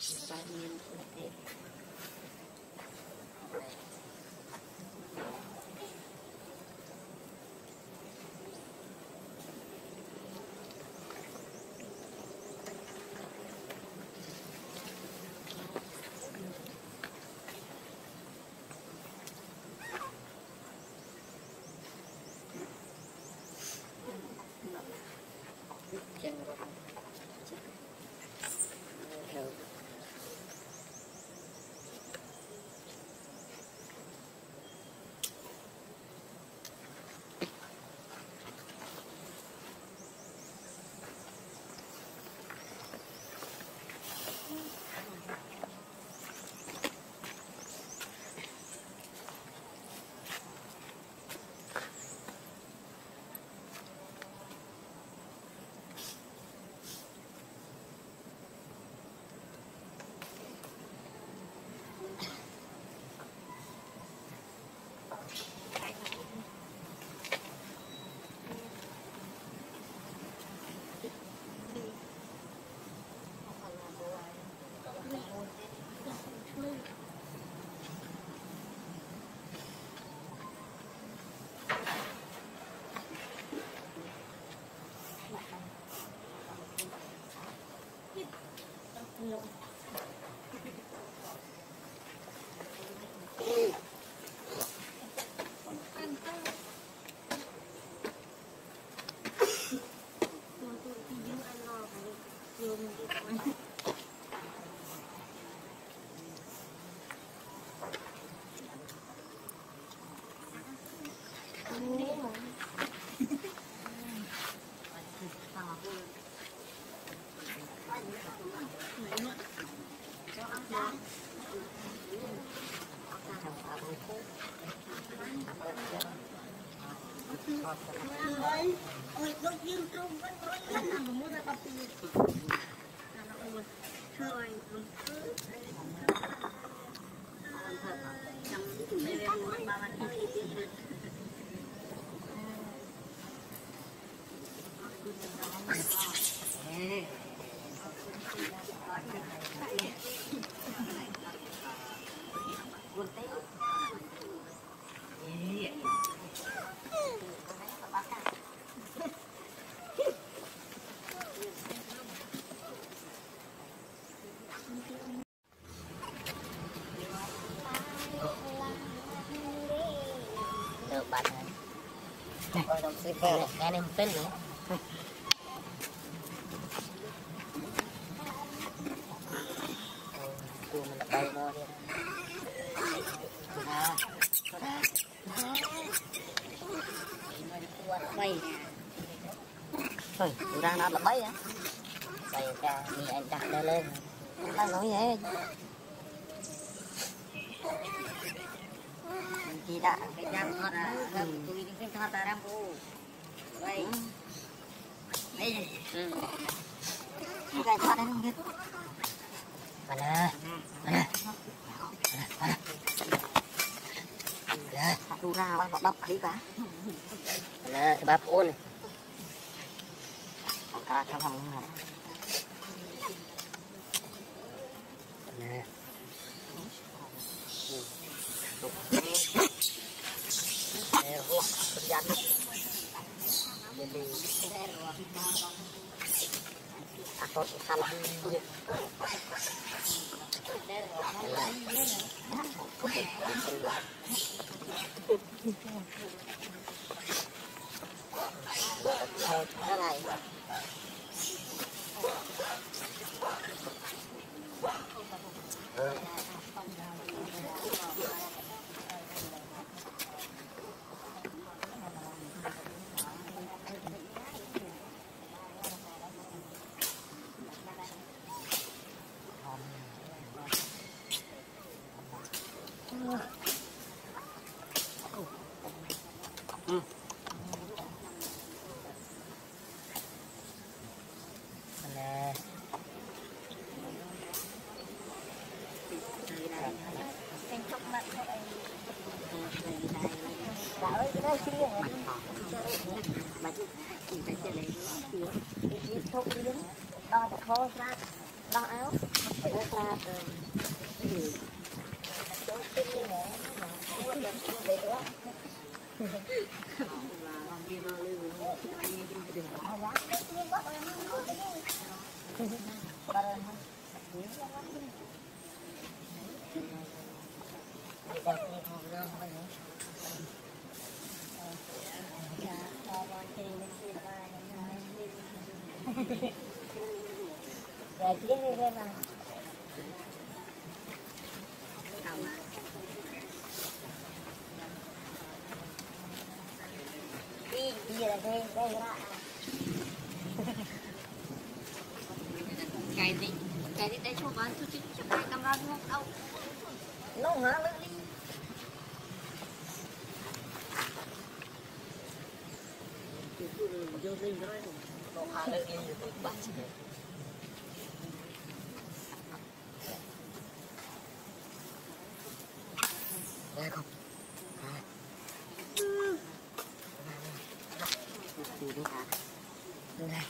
Kan em pin nữa. Mình là bay nó đi. Bay. Thôi, ra nó là bay á. Bay ra đi anh đặt đây lên. Bay nói vậy. Tidak, kejam orang, tu ini kan kata rambu, baik, baik, kita ada nunggu, mana, satu orang bab kali pak, mana sebab pun, angkat sama mana, mana. Berjalan jadi takut salah đo áo ra rồi chỗ tinh như này nó không được về nữa rồi chứ đi ra mà đi là đây ra cái gì đây cho bạn tôi chỉ cho cái camera không đâu nó hả nó đi vô đi rồi nó hả nó đi rồi bắt đây không này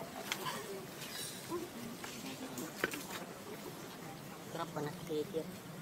berapa nak dia